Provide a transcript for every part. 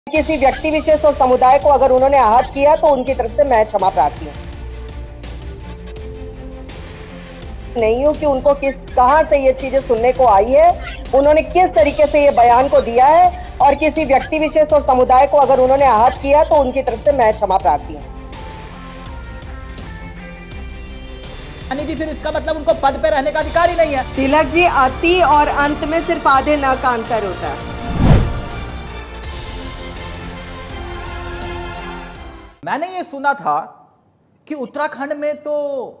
किसी व्यक्ति विशेष और समुदाय को अगर उन्होंने आहत किया तो उनकी तरफ से मैं क्षमा प्रार्थी हूँ। नहीं हूँ कि उनको कहां से ये चीजें सुनने को आई है, उन्होंने किस तरीके से ये बयान को दिया है, और किसी व्यक्ति विशेष और समुदाय को अगर उन्होंने आहत किया तो उनकी तरफ से मैं क्षमा प्रार्थी हूँ। जी, फिर इसका मतलब उनको पद पे रहने का अधिकार ही नहीं है। तिलक जी, अति और अंत में सिर्फ आधे न का अंतर होता है। मैंने ये सुना था कि उत्तराखंड में तो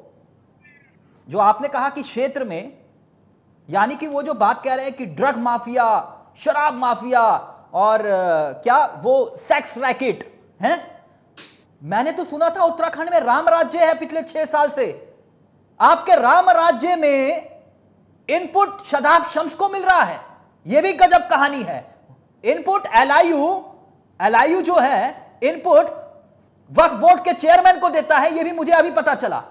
जो आपने कहा कि क्षेत्र में, यानी कि वो जो बात कह रहे हैं कि ड्रग माफिया, शराब माफिया और क्या वो सेक्स रैकेट हैं, मैंने तो सुना था उत्तराखंड में राम राज्य है पिछले 6 साल से। आपके राम राज्य में इनपुट शादाब शम्स को मिल रहा है, यह भी गजब कहानी है। इनपुट एलआईयू जो है इनपुट वक्फ बोर्ड के चेयरमैन को देता है, यह भी मुझे अभी पता चला।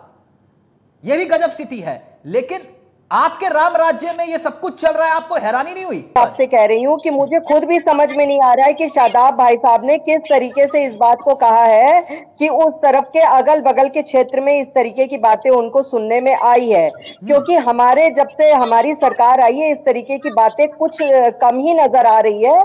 यह भी गजब स्थिति है। लेकिन आपके राम राज्य में यह सब कुछ चल रहा है, आपको हैरानी नहीं हुई? आपसे कह रही हूँ कि मुझे खुद भी समझ में नहीं आ रहा है कि शादाब भाई साहब ने किस तरीके से इस बात को कहा है कि उस तरफ के अगल बगल के क्षेत्र में इस तरीके की बातें उनको सुनने में आई है। क्योंकि हमारे जब से हमारी सरकार आई है, इस तरीके की बातें कुछ कम ही नजर आ रही है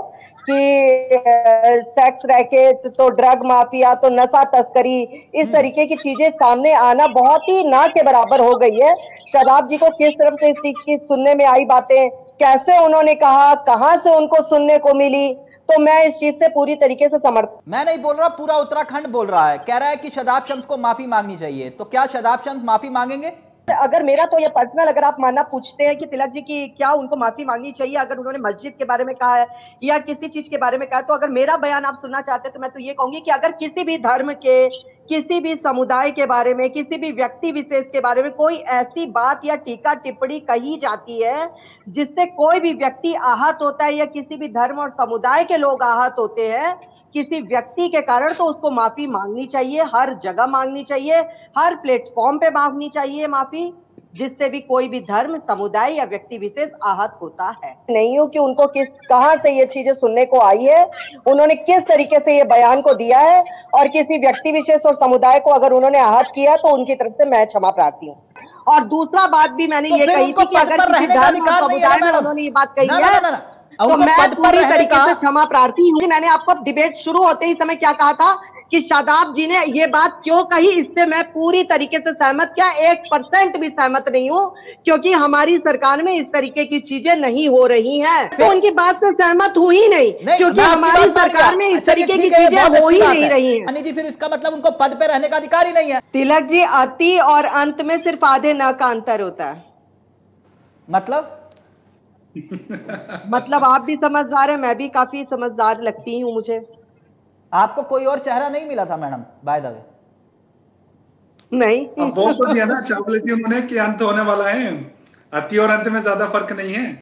कि सेक्स रैकेट तो ड्रग माफिया तो नशा तस्करी, इस तरीके की चीजें सामने आना बहुत ही ना के बराबर हो गई है। शादाब जी को किस तरफ से इस चीज की सुनने में आई बातें, कैसे उन्होंने कहा, कहां से उनको सुनने को मिली, तो मैं इस चीज से पूरी तरीके से समर्थन। मैं नहीं बोल रहा, पूरा उत्तराखंड बोल रहा है, कह रहा है कि शादाब शम्स को माफी मांगनी चाहिए। तो क्या शादाब शम्स माफी मांगेंगे? अगर मेरा तो ये पर्सनल, अगर आप मानना पूछते हैं कि तिलक जी की क्या उनको माफी मांगनी चाहिए अगर उन्होंने मस्जिद के बारे में कहा है या किसी चीज के बारे में कहा है, तो अगर मेरा बयान आप सुनना चाहते हैं तो मैं तो ये कहूंगी कि अगर किसी भी धर्म के, किसी भी समुदाय के बारे में, किसी भी व्यक्ति विशेष के बारे में कोई ऐसी बात या टीका टिप्पणी कही जाती है जिससे कोई भी व्यक्ति आहत होता है या किसी भी धर्म और समुदाय के लोग आहत होते हैं किसी व्यक्ति के कारण, तो उसको माफी मांगनी चाहिए, हर जगह मांगनी चाहिए, हर प्लेटफॉर्म पे मांगनी चाहिए माफी, जिससे भी कोई भी धर्म, समुदाय या व्यक्ति विशेष आहत होता है। नहीं हूं कि उनको कहां से ये चीजें सुनने को आई है, उन्होंने किस तरीके से ये बयान को दिया है, और किसी व्यक्ति विशेष और समुदाय को अगर उन्होंने आहत किया तो उनकी तरफ से मैं क्षमा प्रार्थी हूँ। और दूसरा बात भी मैंने ये कही थी कि अगर किसी धर्म और समुदाय में उन्होंने ये बात कही है तो मैं पूरी तरीके से क्षमा प्रार्थी हूँ। मैंने आपको डिबेट शुरू होते ही समय क्या कहा था कि शादाब जी ने ये बात क्यों कही, इससे मैं पूरी तरीके से सहमत, क्या 1% भी सहमत नहीं हूँ, क्योंकि हमारी सरकार में इस तरीके की चीजें नहीं हो रही हैं। तो उनकी बात से सहमत हूँ ही नहीं, क्योंकि हमारी सरकार में इस तरीके की चीजें हो ही नहीं रही हैं। जी, फिर इसका मतलब उनको पद पे रहने का अधिकार ही नहीं है। तिलक जी, अति और अंत में सिर्फ आधे न का अंतर होता है। मतलब आप भी समझदार हैं, मैं भी काफी समझदार लगती हूँ मुझे। आपको कोई और चेहरा नहीं मिला था मैडम, बाय द वे? नहीं, अब बोल तो दिया ना चावले जी उन्होंने कि अंत होने वाला है, अति और अंत में ज्यादा फर्क नहीं है।